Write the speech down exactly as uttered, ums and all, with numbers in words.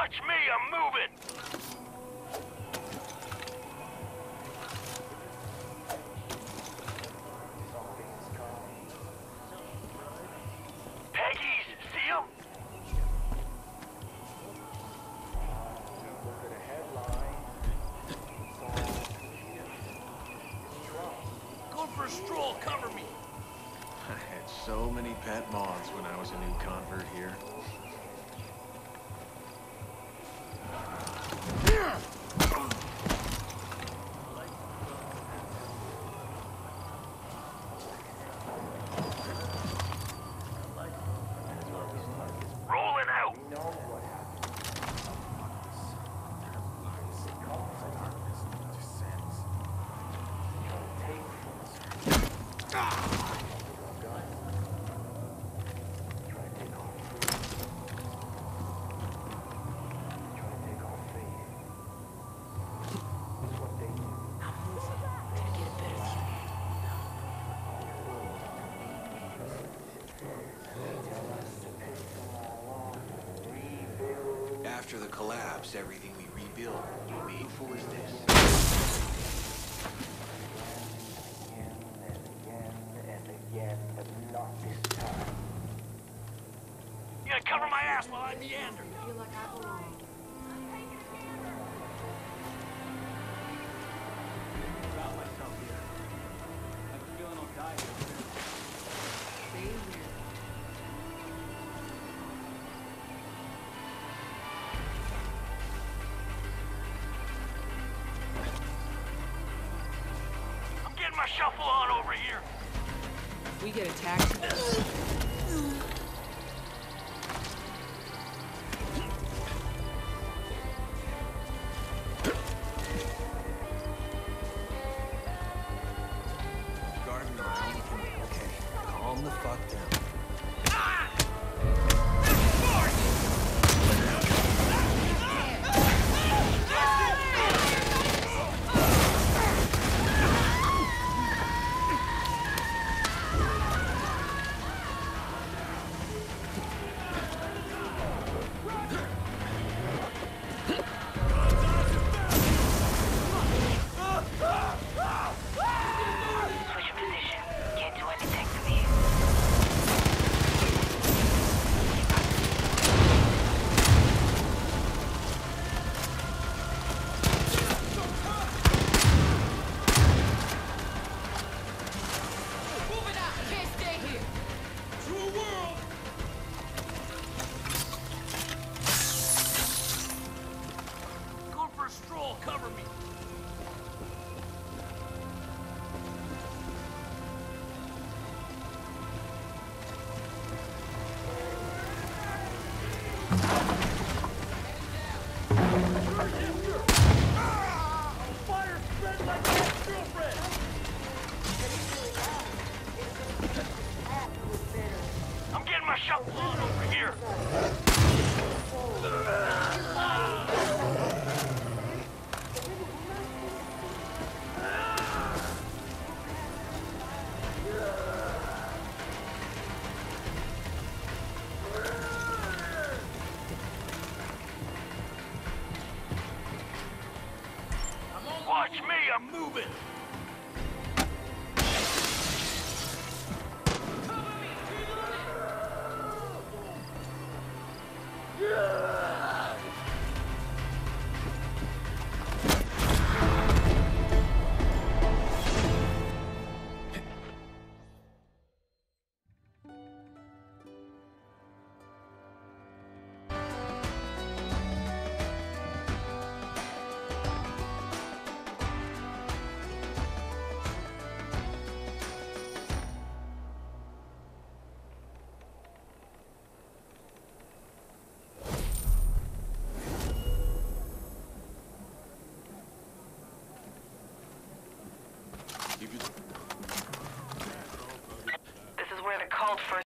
Watch me, I'm moving! Peggies, see 'em? Look at the headline. Going for a stroll, cover me! I had so many pet moths when I was a new convert here. Rolling out! We know what happened. After the collapse, everything we rebuilt will be meaningful as this. Again and again and again, but not this time. You gotta cover my ass while I meander! I feel like I belong. About myself here. I have a feeling I'll die here. Stay here. I'm getting my shuffle on over here! We get attacked. Guarding my own community. Okay, calm the fuck down. Switch position. Can't do anything from here. Moving out. Can't stay here. To a world! Going for a stroll, cover me! Fire spread like my girlfriend! I'm getting my shuffle on over here! Watch me, I'm moving! If you... This is where the cult first